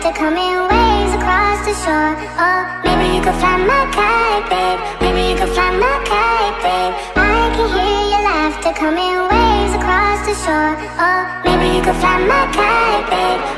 laughter coming waves across the shore. Oh, maybe you could fly my kite, babe. Maybe you could fly my kite, babe. I can hear your laughter coming waves across the shore. Oh, maybe you could fly my kite, babe.